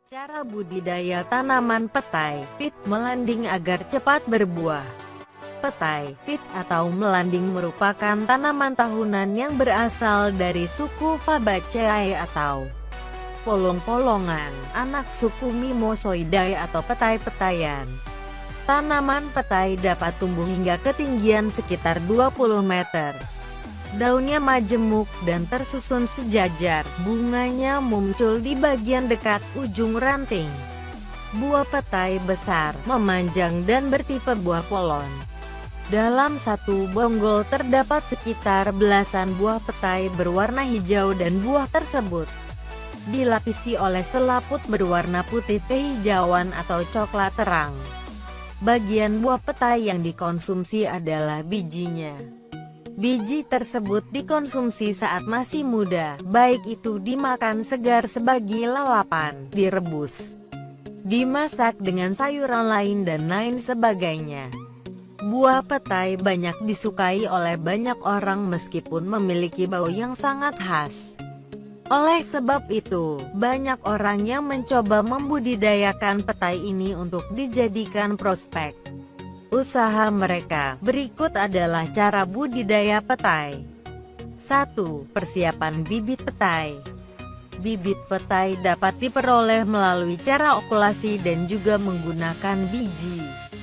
Cara budidaya tanaman petai pit melanding agar cepat berbuah. Petai pit atau melanding merupakan tanaman tahunan yang berasal dari suku Fabaceae atau polong-polongan, anak suku Mimosoidae atau petai-petaian. Tanaman petai dapat tumbuh hingga ketinggian sekitar 20 meter. Daunnya majemuk dan tersusun sejajar, bunganya muncul di bagian dekat ujung ranting. Buah petai besar, memanjang dan bertipe buah polon. Dalam satu bonggol terdapat sekitar belasan buah petai berwarna hijau dan buah tersebut dilapisi oleh selaput berwarna putih kehijauan atau coklat terang. Bagian buah petai yang dikonsumsi adalah bijinya. Biji tersebut dikonsumsi saat masih muda, baik itu dimakan segar sebagai lalapan, direbus, dimasak dengan sayuran lain dan lain sebagainya. Buah petai banyak disukai oleh banyak orang meskipun memiliki bau yang sangat khas. Oleh sebab itu, banyak orang yang mencoba membudidayakan petai ini untuk dijadikan prospek usaha mereka. Berikut adalah cara budidaya petai. 1. Persiapan bibit petai. Bibit petai dapat diperoleh melalui cara okulasi dan juga menggunakan biji.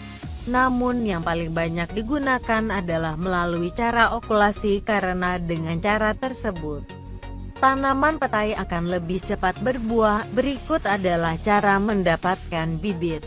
Namun yang paling banyak digunakan adalah melalui cara okulasi karena dengan cara tersebut tanaman petai akan lebih cepat berbuah. Berikut adalah cara mendapatkan bibit.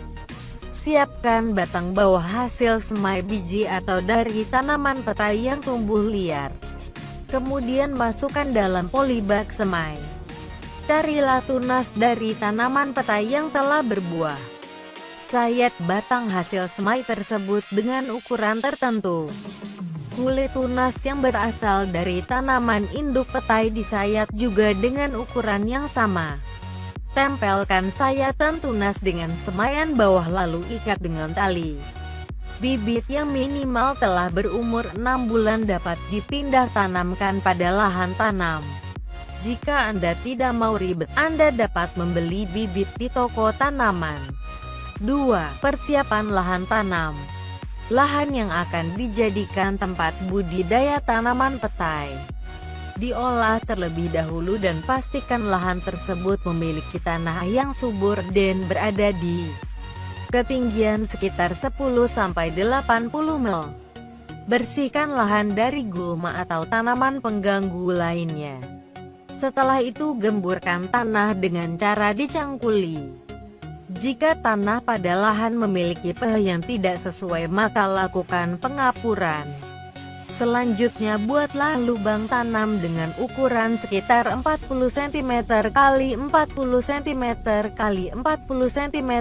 Siapkan batang bawah hasil semai biji atau dari tanaman petai yang tumbuh liar. Kemudian masukkan dalam polybag semai. Carilah tunas dari tanaman petai yang telah berbuah. Sayat batang hasil semai tersebut dengan ukuran tertentu. Kulit tunas yang berasal dari tanaman induk petai disayat juga dengan ukuran yang sama. Tempelkan sayatan tunas dengan semaian bawah lalu ikat dengan tali. Bibit yang minimal telah berumur 6 bulan dapat dipindah tanamkan pada lahan tanam. Jika Anda tidak mau ribet, Anda dapat membeli bibit di toko tanaman. 2. Persiapan lahan tanam. Lahan yang akan dijadikan tempat budidaya tanaman petai diolah terlebih dahulu dan pastikan lahan tersebut memiliki tanah yang subur dan berada di ketinggian sekitar 10–80 mil. Bersihkan lahan dari gulma atau tanaman pengganggu lainnya. Setelah itu gemburkan tanah dengan cara dicangkuli. Jika tanah pada lahan memiliki pH yang tidak sesuai maka lakukan pengapuran. Selanjutnya buatlah lubang tanam dengan ukuran sekitar 40 cm x 40 cm x 40 cm.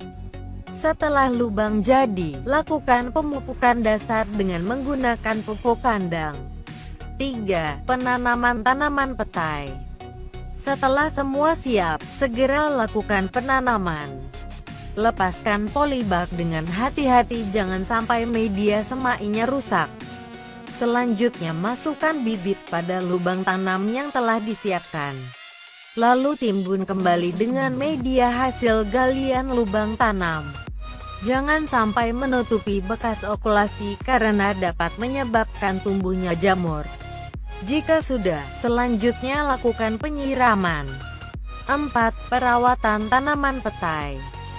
Setelah lubang jadi, lakukan pemupukan dasar dengan menggunakan pupuk kandang. 3. Penanaman tanaman petai. Setelah semua siap, segera lakukan penanaman. Lepaskan polybag dengan hati-hati jangan sampai media semainya rusak. Selanjutnya masukkan bibit pada lubang tanam yang telah disiapkan. Lalu timbun kembali dengan media hasil galian lubang tanam. Jangan sampai menutupi bekas okulasi karena dapat menyebabkan tumbuhnya jamur. Jika sudah, selanjutnya lakukan penyiraman. 4. Perawatan tanaman petai.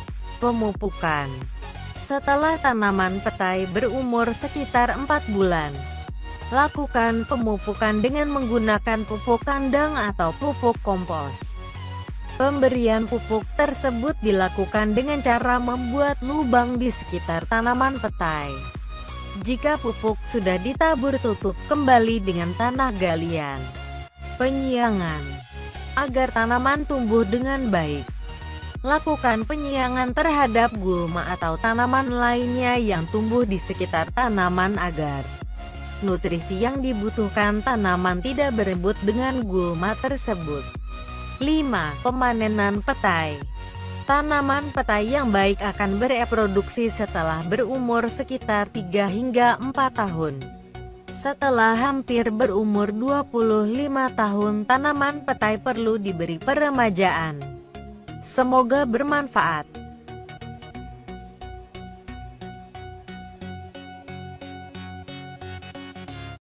Pemupukan. Setelah tanaman petai berumur sekitar 4 bulan, lakukan pemupukan dengan menggunakan pupuk kandang atau pupuk kompos. Pemberian pupuk tersebut dilakukan dengan cara membuat lubang di sekitar tanaman petai. Jika pupuk sudah ditabur, tutup kembali dengan tanah galian. Penyiangan. Agar tanaman tumbuh dengan baik, lakukan penyiangan terhadap gulma atau tanaman lainnya yang tumbuh di sekitar tanaman agar nutrisi yang dibutuhkan tanaman tidak berebut dengan gulma tersebut. 5. Pemanenan petai. Tanaman petai yang baik akan bereproduksi setelah berumur sekitar 3 hingga 4 tahun. Setelah hampir berumur 25 tahun, tanaman petai perlu diberi peremajaan. Semoga bermanfaat.